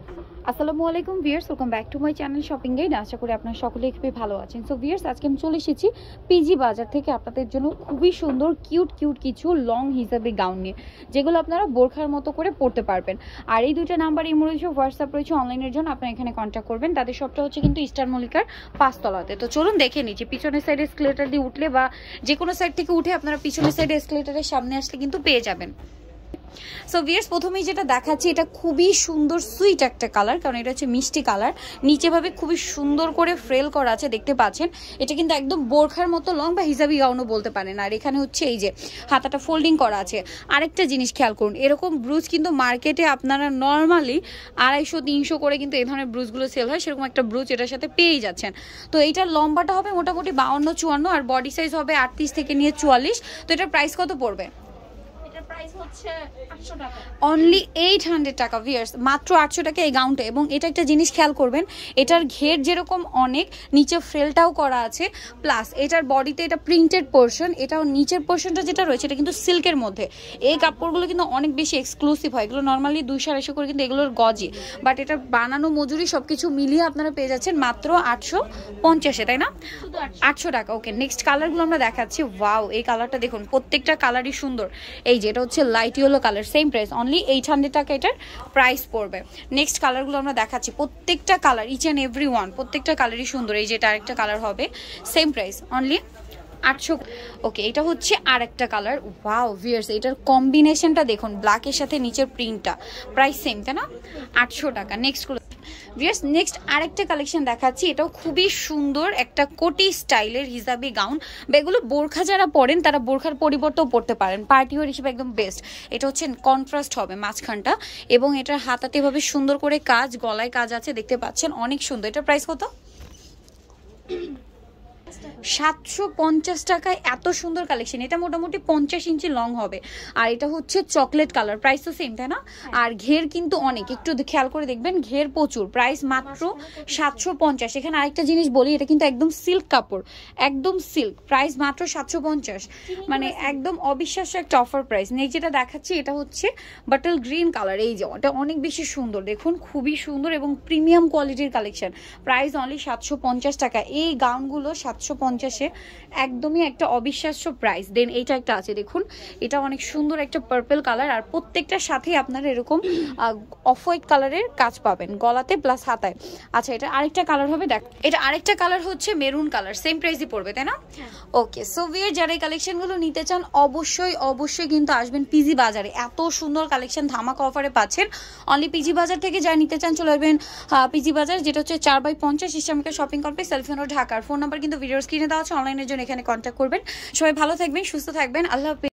আসসালামু আলাইকুম viewers, welcome back to my channel shopping guide. আশা করি আপনারা সকলেই খুবই ভালো আছেন। সো ভিউয়ার্স, আজকে আমি চলে এসেছি পিজি বাজার থেকে আপনাদের জন্য খুবই সুন্দর কিউট কিছু লং হিসাবে গাউন নিয়ে, যেগুলো আপনারা বোরখার মতো করে পরতে পারবেন। আর এই দুইটা নাম্বার ইমো রয়েছে, হোয়াটসঅ্যাপ রয়েছে, অনলাইনের জন্য আপনারা এখানে কন্ট্যাক্ট করবেন। তাদের সবটা হচ্ছে কিন্তু ইস্টার মল্লিকার 5 তলাতে। তো চলুন দেখে নিচ্ছি। পিছনের সাইডে এসকেলেটর দিয়ে উঠলে বা যে কোনো সাইড থেকে উঠে আপনারা পিছনের সাইডে এসকেলেটরের সামনে আসলে কিন্তু পেয়ে যাবেন। সো ভিউয়ার্স, প্রথমেই যেটা দেখাচ্ছি এটা খুবই সুন্দর সুইট একটা কালার, কারণ এটা হচ্ছে মিষ্টি কালার। নিচে ভাবে খুবই সুন্দর করে ফ্রেল করা আছে, দেখতে পাচ্ছেন। এটা কিন্তু একদম বোরখার মতো লং বা হিজাবি গাউনও বলতে পারেন। আর এখানে হচ্ছে এই যে হাতাটা ফোল্ডিং করা আছে। আরেকটা জিনিস খেয়াল করুন, এরকম ব্রুজ কিন্তু মার্কেটে আপনারা নর্মালি 250-300 করে কিন্তু এই ধরনের ব্রুজগুলো সেল হয়, সেরকম একটা ব্রুজ এটার সাথে পেয়েই যাচ্ছেন। তো এইটার লম্বাটা হবে মোটামুটি 52-54, আর বডি সাইজ হবে 38 থেকে নিয়ে 44। তো এটার প্রাইস কত পড়বে? অনলি 800 টাকা ভিউয়ার্স, মাত্র 800 টাকা এই গাউনটা। এবং এটা একটা জিনিস খেয়াল করবেন, এটার ঘের যেরকম অনেক, নিচে ফ্রেলটাও করা আছে, প্লাস এটার বডিতে এটা প্রিন্টেড পোর্শন, এটাও নিচের পোর্শনটা যেটা রয়েছে এটা কিন্তু সিল্কের মধ্যে। এই কাপড়গুলো কিন্তু অনেক বেশি এক্সক্লুসিভ হয়, এগুলো নর্মালি 200-250 করে কিন্তু এগুলোর গজি, বাট এটা বানানো মজুরি সবকিছু মিলিয়ে আপনারা পেয়ে যাচ্ছেন মাত্র 850-এ, তাই না? 800 টাকা। ওকে, নেক্সট কালারগুলো আমরা দেখাচ্ছি। ওয়াও, এই কালারটা দেখুন, প্রত্যেকটা কালারই সুন্দর। এই যে এটা হচ্ছে light yellow colour, same price only 800 টাকা এটার প্রাইস পড়বে। নেক্সট কালারগুলো আমরা দেখাচ্ছি, প্রত্যেকটা colour each and every one, প্রত্যেকটা কালারই সুন্দর। এই যে এটা আরেকটা কালার হবে, সেম প্রাইস অনলি 800। ওকে, এটা হচ্ছে আরেকটা কালার। ওয়াও ভিউয়ার্স, এটার কম্বিনেশনটা দেখুন, ব্ল্যাকের সাথে নিচের প্রিন্টটা, প্রাইস সেম, তাই না? 800 টাকা। ভিউয়ার্স, নেক্সট আরেকটা কালেকশন দেখাচ্ছি, এটাও খুবই সুন্দর একটা কোটি স্টাইলের হিজাবি গাউন। এগুলো বোরখা যারা পরেন তারা বোরখার পরিবর্তেও পড়তে পারেন, পার্টি ওয়ার হিসেবে একদম বেস্ট। এটা হচ্ছে কন্ট্রাস্ট হবে মাঝখানটা, এবং এটার হাতাতে ভাবে সুন্দর করে কাজ, গলায় কাজ আছে, দেখতে পাচ্ছেন, অনেক সুন্দর। এটার প্রাইস কত? 750 টাকায় এত সুন্দর কালেকশন। এটা মোটামুটি 50 ইঞ্চি লং হবে, আর এটা হচ্ছে চকলেট কালার, প্রাইস তো সেম, তাই না? আর ঘের কিন্তু অনেক, একটু খেয়াল করে দেখবেন, ঘের প্রচুর। প্রাইস মাত্র 750। এখানে আরেকটা জিনিস বলি, এটা কিন্তু একদম সিল্ক কাপড়, একদম সিল্ক। প্রাইস মাত্র 750, মানে একদম অবিশ্বাস্য একটা অফার প্রাইস। নেক্সট যেটা দেখাচ্ছি এটা হচ্ছে বাটল গ্রিন কালার। এই যে এটা অনেক বেশি সুন্দর, দেখুন খুবই সুন্দর এবং প্রিমিয়াম কোয়ালিটির কালেকশন। প্রাইস অনলি 750 টাকা। এই গাউনগুলো 750-এ একদমই একটা অবিশ্বাস্য প্রাইস। দেন এইটা একটা আছে, দেখুন এটা অনেক সুন্দর একটা পার্পল কালার, আর প্রত্যেকটার সাথে আপনারা এরকম অফ হোয়াইট কালারের কাজ পাবেন গলাতে প্লাস হাতায়। আচ্ছা, এটা আরেকটা কালার হবে, দেখ এটা আরেকটা কালার হচ্ছে মেরুন কালার, সেম প্রাইসই পড়বে, তাই না? ওকে, সো ভিউয়ার, যারা এই কালেকশনগুলো নিতে চান অবশ্যই কিন্তু আসবেন পিজি বাজারে। এত সুন্দর কালেকশন ধামাকা অফারে পাচ্ছেন অনলি পিজি বাজার থেকে। যারা নিতে চান চলে আসবেন পিজি বাজার, যেটা হচ্ছে 4/50 ইসলামিকা শপিং কমপ্লেক্স, সেলফোন ঢাকার। ফোন নাম্বার কিন্তু ভিডিওর স্ক্রিনে দেওয়া আছে, অনলাইনের জন্য এখানে কন্ট্যাক্ট করবেন। সবাই ভালো থাকবেন, সুস্থ থাকবেন, আল্লাহ হাফেজ।